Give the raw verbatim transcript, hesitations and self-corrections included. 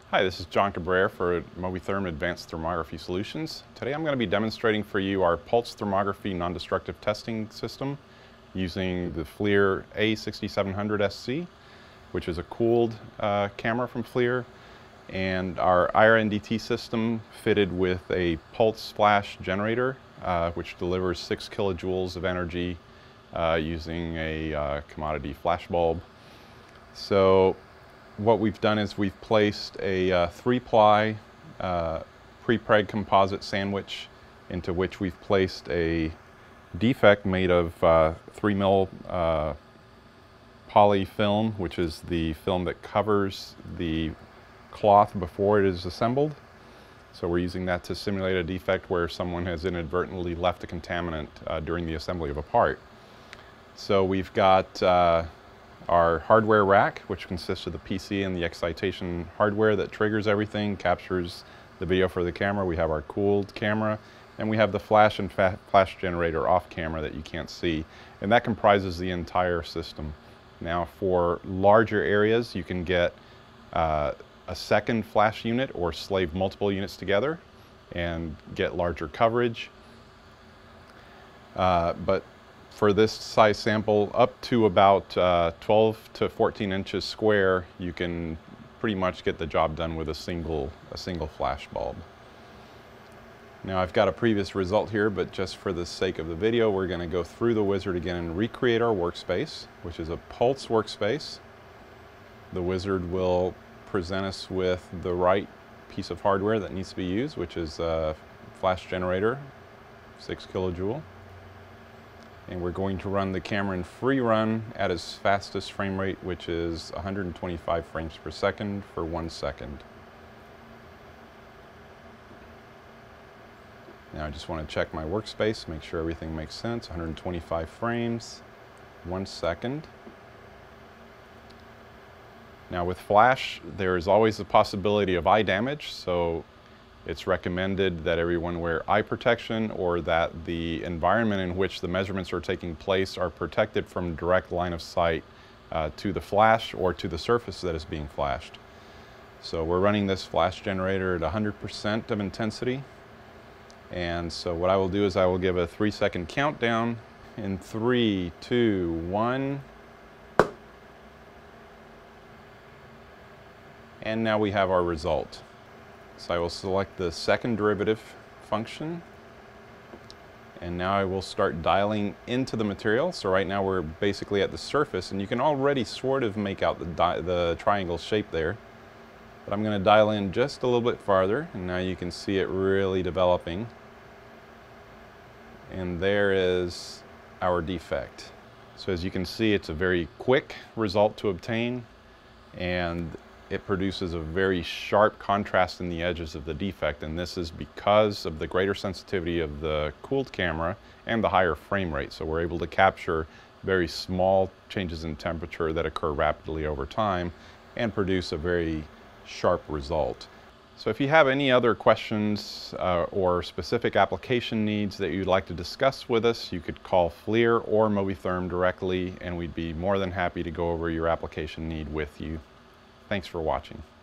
Hi, this is John Cabrera for MoviTHERM Advanced Thermography Solutions. Today I'm going to be demonstrating for you our pulse thermography non-destructive testing system using the FLIR A sixty-seven hundred S C, which is a cooled uh, camera from FLIR, and our I R N D T system fitted with a pulse flash generator, uh, which delivers six kilojoules of energy uh, using a uh, commodity flash bulb. So what we've done is we've placed a uh, three-ply uh, pre-preg composite sandwich into which we've placed a defect made of uh, three mil uh, poly film, which is the film that covers the cloth before it is assembled. So we're using that to simulate a defect where someone has inadvertently left a contaminant uh, during the assembly of a part. So we've got uh, our hardware rack, which consists of the P C and the excitation hardware that triggers everything, captures the video for the camera. We have our cooled camera, and we have the flash and fa flash generator off camera that you can't see, and that comprises the entire system. Now, for larger areas, you can get uh, a second flash unit or slave multiple units together and get larger coverage. Uh, but for this size sample, up to about uh, twelve to fourteen inches square, you can pretty much get the job done with a single, a single flash bulb. Now, I've got a previous result here, but just for the sake of the video, we're going to go through the wizard again and recreate our workspace, which is a pulse workspace. The wizard will present us with the right piece of hardware that needs to be used, which is a flash generator, six kilojoule. And we're going to run the camera in free run at its fastest frame rate, which is one hundred twenty-five frames per second for one second. Now I just want to check my workspace, make sure everything makes sense. one hundred twenty-five frames, one second. Now with flash, there is always the possibility of eye damage, so it's recommended that everyone wear eye protection, or that the environment in which the measurements are taking place are protected from direct line of sight uh, to the flash or to the surface that is being flashed. So we're running this flash generator at one hundred percent of intensity. And so what I will do is I will give a three second countdown in three, two, one. And now we have our result. So I will select the second derivative function, and now I will start dialing into the material. So right now we're basically at the surface, and you can already sort of make out the, the triangle shape there. But I'm going to dial in just a little bit farther, and now you can see it really developing. And there is our defect. So as you can see, it's a very quick result to obtain, and it produces a very sharp contrast in the edges of the defect, and this is because of the greater sensitivity of the cooled camera and the higher frame rate. So we're able to capture very small changes in temperature that occur rapidly over time and produce a very sharp result. So if you have any other questions uh, or specific application needs that you'd like to discuss with us, you could call FLIR or MoviTHERM directly, and we'd be more than happy to go over your application need with you. Thanks for watching.